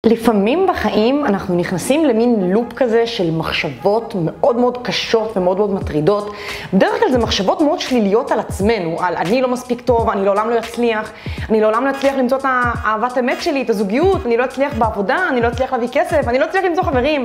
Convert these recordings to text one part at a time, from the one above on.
לפעמים בחיים אנחנו נכנסים למין לופ כזה של מחשבות מאוד מאוד קשות ומאוד מאוד מטרידות. בדרך כלל זה מחשבות מאוד שליליות על עצמנו, על אני לא מספיק טוב, אני לעולם לא אצליח, אני לעולם לא אצליח למצוא את אהבת אמת שלי, את הזוגיות, אני לא אצליח בעבודה, אני לא אצליח להביא כסף, אני לא אצליח למצוא חברים.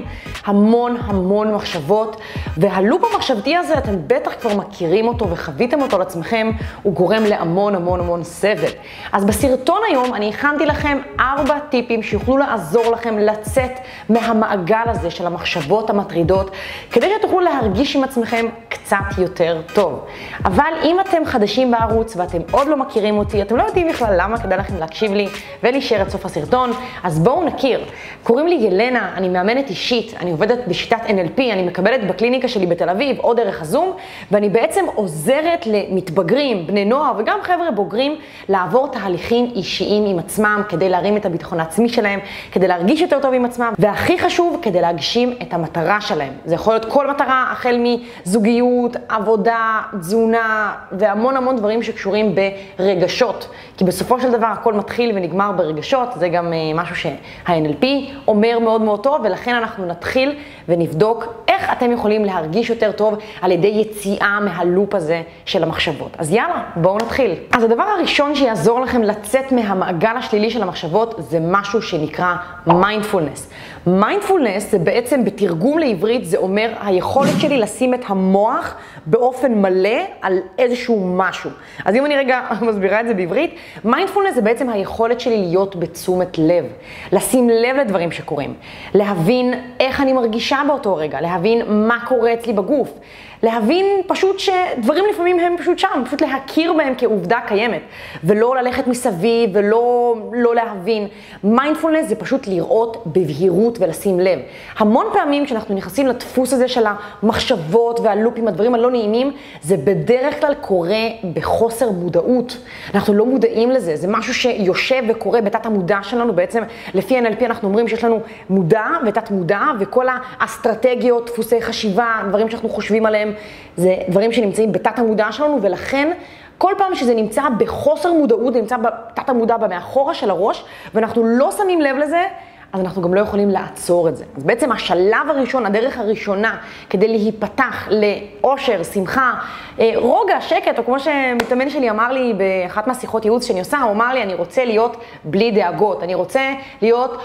המון מחשבות, והלופ המחשבתי הזה, אתם בטח כבר מכירים אותו וחוויתם אותו לעצמכם, הוא גורם להמון סבל. אז בסרטון היום אני הכנתי לכם 4 טיפים שיוכלו לעזור לכם לצאת מהמעגל הזה של המחשבות המטרידות, כדי שתוכלו להרגיש עם עצמכם קצת יותר טוב. אבל אם אתם חדשים בערוץ ואתם עוד לא מכירים אותי, אתם לא יודעים בכלל למה כדאי לכם להקשיב לי ולהישאר עד סוף הסרטון, אז בואו נכיר. קוראים לי ילנה, אני מאמנת אישית, אני עובדת בשיטת NLP, אני מקבלת בקליניקה שלי בתל אביב או דרך הזום, ואני בעצם עוזרת למתבגרים, בני נוער וגם חבר'ה בוגרים לעבור תהליכים אישיים עם עצמם כדי להרים את הביטחון העצמי שלהם, כדי להרגיש יותר טוב עם עצמם, והכי חשוב, כדי להגשים את המטרה שלהם. זה יכול להיות כל מטרה, החל מזוגיות, עבודה, תזונה, והמון דברים שקשורים ברגשות. כי בסופו של דבר הכל מתחיל ונגמר ברגשות, זה גם משהו שה-NLP אומר מאוד טוב, ולכן אנחנו נתחיל ונבדוק איך אתם יכולים להרגיש יותר טוב על ידי יציאה מהלופ הזה של המחשבות. אז יאללה, בואו נתחיל. אז הדבר הראשון שיעזור לכם לצאת מהמעגל השלילי של המחשבות, זה משהו שנקרא מיינדפולנס. מיינדפולנס זה בעצם בתרגום לעברית, זה אומר היכולת שלי לשים את המוח באופן מלא על איזשהו משהו. אז אם אני רגע מסבירה את זה בעברית, מיינדפולנס זה בעצם היכולת שלי להיות בתשומת לב, לשים לב לדברים שקורים, להבין איך אני מרגישה באותו רגע, להבין מה קורה אצלי בגוף, להבין פשוט שדברים לפעמים הם פשוט שם, פשוט להכיר בהם כעובדה קיימת, ולא ללכת מסביב ולא להבין. מיינדפולנס זה פשוט לראות בבהירות ולשים לב. המון פעמים כשאנחנו נכנסים לדפוס הזה של המחשבות והלופים, הדברים הלא נעימים, זה בדרך כלל קורה בחוסר מודעות. אנחנו לא מודעים לזה, זה משהו שיושב וקורה בתת המודע שלנו. בעצם לפי NLP אנחנו אומרים שיש לנו מודע ותת מודע, וכל האסטרטגיות, דפוסי חשיבה, דברים שאנחנו חושבים עליהם, זה דברים שנמצאים בתת המודע שלנו, ולכן כל פעם שזה נמצא בחוסר מודעות, זה נמצא בתת המודע במאחורה של הראש, ואנחנו לא שמים לב לזה, אז אנחנו גם לא יכולים לעצור את זה. אז בעצם השלב הראשון, הדרך הראשונה, כדי להיפתח לאושר, שמחה, רוגע, שקט, או כמו שמתאמן שלי אמר לי באחת מהשיחות ייעוץ שאני עושה, הוא אמר לי, אני רוצה להיות בלי דאגות, אני רוצה להיות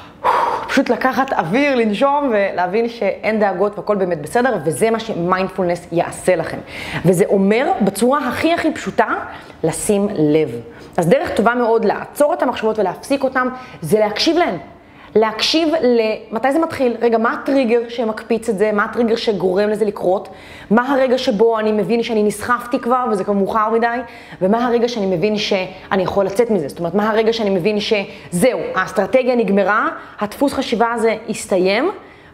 פשוט לקחת אוויר, לנשום ולהבין שאין דאגות והכל באמת בסדר, וזה מה שמיינדפולנס יעשה לכם. וזה אומר בצורה הכי פשוטה, לשים לב. אז דרך טובה מאוד לעצור את המחשבות ולהפסיק אותם, זה להקשיב להן. להקשיב למתי זה מתחיל, רגע, מה הטריגר שמקפיץ את זה, מה הטריגר שגורם לזה לקרות, מה הרגע שבו אני מבין שאני נסחפתי כבר וזה כבר מאוחר מדי, ומה הרגע שאני מבין שאני יכול לצאת מזה, זאת אומרת, מה הרגע שאני מבין שזהו, האסטרטגיה נגמרה, הדפוס חשיבה הזה הסתיים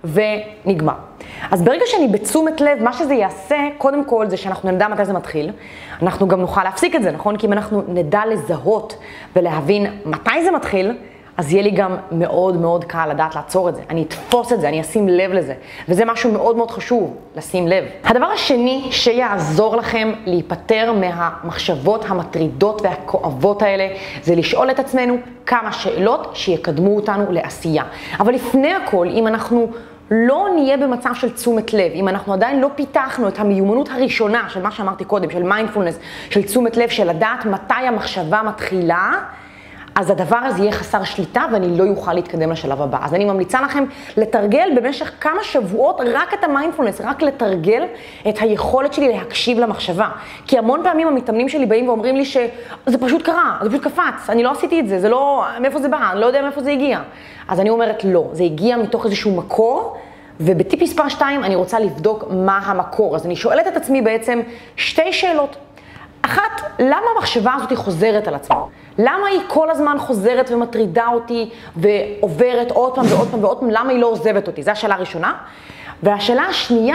ונגמר. אז ברגע שאני בתשומת לב, מה שזה יעשה, קודם כל זה שאנחנו נדע מתי זה מתחיל, אנחנו גם נוכל להפסיק את זה, נכון? כי אם אנחנו נדע לזהות ולהבין מתי זה מתחיל, אז יהיה לי גם מאוד קל לדעת לעצור את זה. אני אתפוס את זה, אני אשים לב לזה. וזה משהו מאוד חשוב, לשים לב. הדבר השני שיעזור לכם להיפטר מהמחשבות המטרידות והכואבות האלה, זה לשאול את עצמנו כמה שאלות שיקדמו אותנו לעשייה. אבל לפני הכל, אם אנחנו לא נהיה במצב של תשומת לב, אם אנחנו עדיין לא פיתחנו את המיומנות הראשונה של מה שאמרתי קודם, של מיינדפולנס, של תשומת לב, של לדעת מתי המחשבה מתחילה, אז הדבר הזה יהיה חסר שליטה ואני לא יוכל להתקדם לשלב הבא. אז אני ממליצה לכם לתרגל במשך כמה שבועות רק את המיינדפולנס, רק לתרגל את היכולת שלי להקשיב למחשבה. כי המון פעמים המתאמנים שלי באים ואומרים לי שזה פשוט קרה, זה פשוט קפץ, אני לא עשיתי את זה, זה לא, מאיפה זה בא, אני לא יודע מאיפה זה הגיע. אז אני אומרת לא, זה הגיע מתוך איזשהו מקור, ובטיפ מספר 2 אני רוצה לבדוק מה המקור. אז אני שואלת את עצמי בעצם 2 שאלות. אחת, למה המחשבה הזאת חוזרת על עצמה? למה היא כל הזמן חוזרת ומטרידה אותי ועוברת עוד פעם, למה היא לא עוזבת אותי? זו השאלה הראשונה. והשאלה השנייה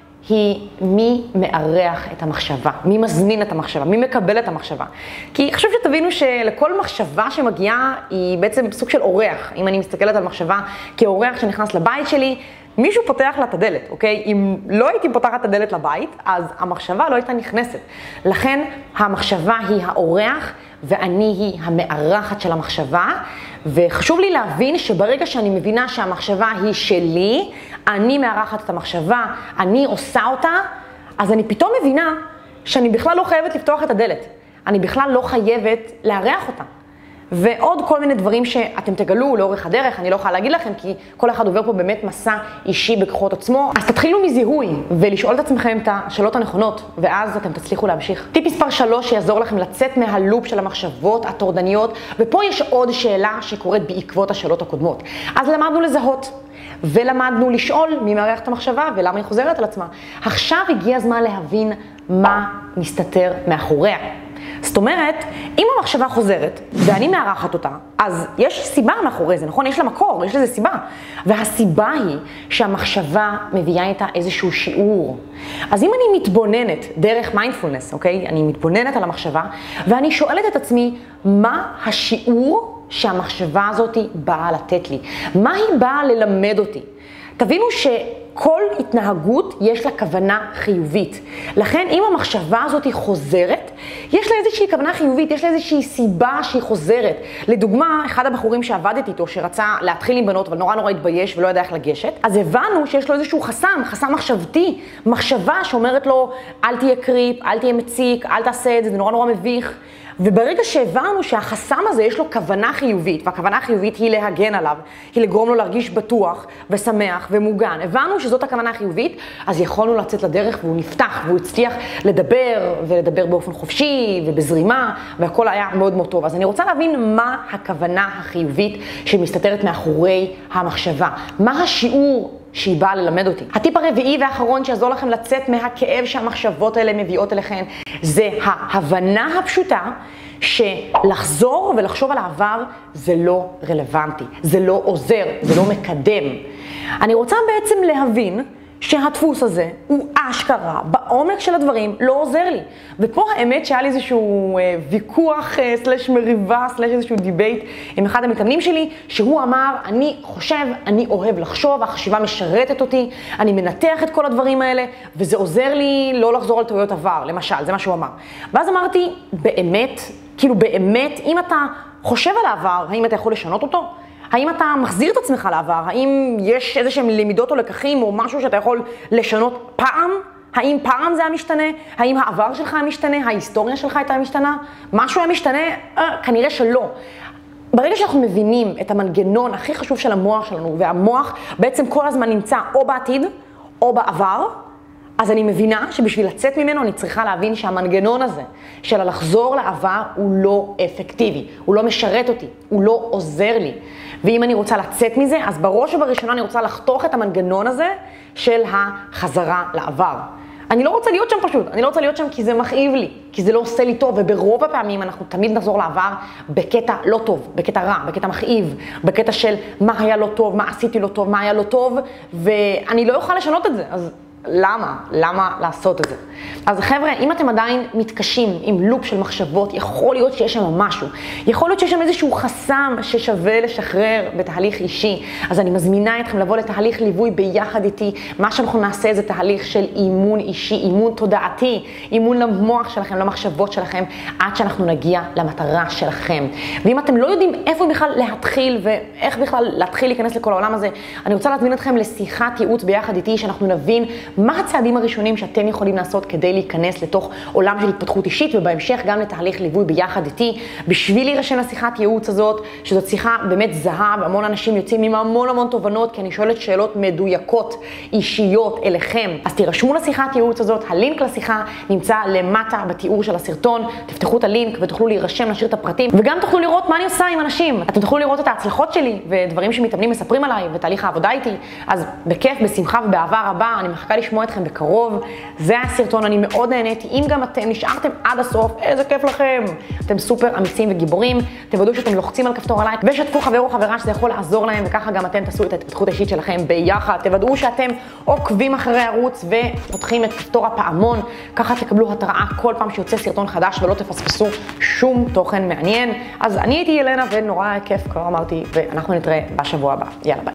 היא מי מערך את המחשבה, מי מזמין את המחשבה, מי מקבל את המחשבה. כי חשוב שתבינו שלכל מחשבה שמגיעה היא בעצם סוג של אורח. אם אני מסתכלת על מחשבה כאורח שנכנס לבית שלי, מישהו פותח לה את הדלת, אוקיי? אם לא הייתי פותחת את הדלת לבית, אז המחשבה לא הייתה נכנסת. לכן המחשבה היא האורח ואני היא המארחת של המחשבה, וחשוב לי להבין שברגע שאני מבינה שהמחשבה היא שלי, אני מארחת את המחשבה, אני עושה אותה, אז אני פתאום מבינה שאני בכלל לא חייבת לפתוח את הדלת. אני בכלל לא חייבת לארח אותה. ועוד כל מיני דברים שאתם תגלו לאורך הדרך, אני לא יכולה להגיד לכם, כי כל אחד עובר פה באמת מסע אישי בכוחות עצמו. אז תתחילו מזיהוי ולשאול את עצמכם את השאלות הנכונות, ואז אתם תצליחו להמשיך. טיפ מספר 3 שיעזור לכם לצאת מהלופ של המחשבות הטורדניות, ופה יש עוד שאלה שקורית בעקבות השאלות הקודמות. אז למדנו לזהות, ולמדנו לשאול מי מארח את המחשבה ולמה היא חוזרת על עצמה. עכשיו הגיע הזמן להבין מה מסתתר מאחוריה. זאת אומרת, אם המחשבה חוזרת ואני מארחת אותה, אז יש סיבה מאחורי זה, נכון? יש לה מקור, יש לזה סיבה. והסיבה היא שהמחשבה מביאה איתה איזשהו שיעור. אז אם אני מתבוננת דרך מיינדפולנס, אוקיי? אני מתבוננת על המחשבה, ואני שואלת את עצמי, מה השיעור שהמחשבה הזאת באה לתת לי? מה היא באה ללמד אותי? תבינו שכל התנהגות יש לה כוונה חיובית. לכן אם המחשבה הזאת היא חוזרת, יש לה איזושהי כוונה חיובית, יש לה איזושהי סיבה שהיא חוזרת. לדוגמה, אחד הבחורים שעבדתי איתו, שרצה להתחיל עם בנות, אבל נורא התבייש ולא ידע איך לגשת, אז הבנו שיש לו איזשהו חסם מחשבתי, מחשבה שאומרת לו, אל תהיה קריפ, אל תהיה מציק, אל תעשה את זה, זה נורא מביך. וברגע שהבנו שהחסם הזה יש לו כוונה חיובית, והכוונה החיובית היא להגן עליו, היא לגרום לו להרגיש בטוח ושמח ומוגן. הבנו שזאת הכוונה החיובית, אז יכולנו לצאת לדרך והוא נפתח, והוא הצליח לדבר באופן חופשי ובזרימה, והכל היה מאוד טוב. אז אני רוצה להבין מה הכוונה החיובית שמסתתרת מאחורי המחשבה. מה השיעור שהיא באה ללמד אותי. הטיפ הרביעי והאחרון שיעזור לכם לצאת מהכאב שהמחשבות האלה מביאות אליכם, זה ההבנה הפשוטה שלחזור ולחשוב על העבר זה לא רלוונטי, זה לא עוזר, זה לא מקדם. אני רוצה בעצם להבין שהדפוס הזה הוא אשכרה, בעומק של הדברים, לא עוזר לי. ופה האמת שהיה לי איזשהו ויכוח, סלש מריבה, סלש איזשהו דיבייט עם אחד המתאמנים שלי, שהוא אמר, אני חושב, אני אוהב לחשוב, החשיבה משרתת אותי, אני מנתח את כל הדברים האלה, וזה עוזר לי לא לחזור על טעויות עבר, למשל, זה מה שהוא אמר. ואז אמרתי, באמת, אם אתה חושב על העבר, האם אתה יכול לשנות אותו? האם אתה מחזיר את עצמך לעבר? האם יש איזשהם למידות או לקחים או משהו שאתה יכול לשנות פעם? האם פעם זה היה משתנה? האם העבר שלך היה משתנה? ההיסטוריה שלך הייתה משתנה? משהו היה משתנה? כנראה שלא. ברגע שאנחנו מבינים את המנגנון הכי חשוב של המוח שלנו, והמוח בעצם כל הזמן נמצא או בעתיד או בעבר, אז אני מבינה שבשביל לצאת ממנו אני צריכה להבין שהמנגנון הזה של לחזור לעבר הוא לא אפקטיבי, הוא לא משרת אותי, הוא לא עוזר לי. ואם אני רוצה לצאת מזה, אז בראש ובראשונה אני רוצה לחתוך את המנגנון הזה של החזרה לעבר. אני לא רוצה להיות שם פשוט, אני לא רוצה להיות שם כי זה מכאיב לי, כי זה לא עושה לי טוב, וברוב הפעמים אנחנו תמיד נחזור לעבר בקטע לא טוב, בקטע רע, בקטע מכאיב, בקטע של מה היה לא טוב, מה עשיתי לא טוב, מה היה לא טוב, ואני לא אוכל לשנות את זה, אז למה לעשות את זה? אז חבר'ה, אם אתם עדיין מתקשים עם לופ של מחשבות, יכול להיות שיש שם משהו. יכול להיות שיש שם איזשהו חסם ששווה לשחרר בתהליך אישי. אז אני מזמינה אתכם לבוא לתהליך ליווי ביחד איתי. מה שאנחנו נעשה זה תהליך של אימון אישי, אימון תודעתי, אימון למוח שלכם, למחשבות שלכם, עד שאנחנו נגיע למטרה שלכם. ואם אתם לא יודעים איפה בכלל להתחיל ואיך בכלל להתחיל להיכנס לכל העולם הזה, אני רוצה להזמין אתכם לשיחת ייעוץ ביחד איתי, שאנחנו נבין מה הצעדים הראשונים שאתם יכולים לעשות כדי להיכנס לתוך עולם של התפתחות אישית, ובהמשך גם לתהליך ליווי ביחד איתי, בשביל להירשם לשיחת ייעוץ הזאת, שזאת שיחה באמת זהה, והמון אנשים יוצאים עם המון תובנות, כי אני שואלת שאלות מדויקות, אישיות אליכם. אז תירשמו לשיחת ייעוץ הזאת, הלינק לשיחה נמצא למטה בתיאור של הסרטון, תפתחו את הלינק ותוכלו להירשם, להשאיר את הפרטים, וגם תוכלו לראות מה אני עושה עם אנשים. אתם תוכלו לראות את ההצלחות שלי, ודברים שמתאמנים מספרים עליי, ותהליך העבודה איתי. אז בכיף, בשמחה ובאהבה רבה, אני מחכה לשמוע אתכם בקרוב. זה הסרטון, אני מאוד נהניתי. אם גם אתם נשארתם עד הסוף, איזה כיף לכם. אתם סופר אמיצים וגיבורים. תוודאו שאתם לוחצים על כפתור הלייק ושתפו חבר או חברה שזה יכול לעזור להם, וככה גם אתם תעשו את ההתפתחות האישית שלכם ביחד. תוודאו שאתם עוקבים אחרי הערוץ ופותחים את כפתור הפעמון, ככה תקבלו התראה כל פעם שיוצא סרטון חדש ולא תפספסו שום תוכן מעניין. אז אני הייתי ילנה ונורא כיף, כבר אמרתי, ואנחנו נתראה בשבוע הבא. יאללה ביי.